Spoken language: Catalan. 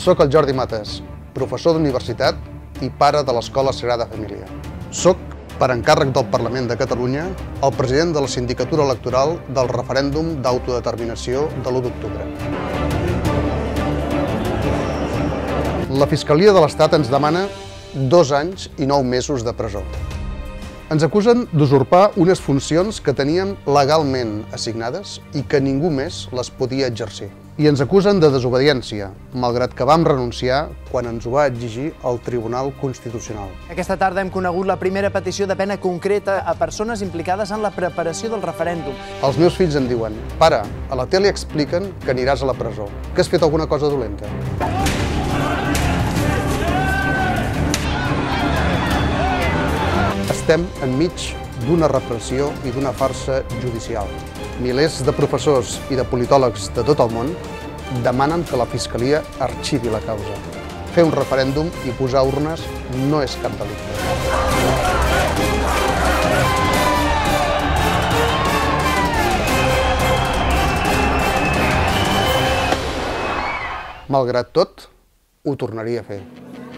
Soc el Jordi Mates, professor d'universitat i pare de l'Escola Sagrada Família. Soc, per encàrrec del Parlament de Catalunya, el president de la Sindicatura Electoral del referèndum d'autodeterminació de l'1 d'octubre. La Fiscalia de l'Estat ens demana 2 anys i 9 mesos de presó. Ens acusen d'usurpar unes funcions que teníem legalment assignades i que ningú més les podia exercir. I ens acusen de desobediència, malgrat que vam renunciar quan ens ho va exigir el Tribunal Constitucional. Aquesta tarda hem conegut la primera petició de pena concreta a persones implicades en la preparació del referèndum. Els meus fills em diuen: pare, a la tele expliquen que aniràs a la presó, que has fet alguna cosa dolenta. Estem enmig d'una repressió i d'una farsa judicial. Milers de professors i de politòlegs de tot el món demanen que la Fiscalia arxivi la causa. Fer un referèndum i posar urnes no és cap delicte. Malgrat tot, ho tornaria a fer.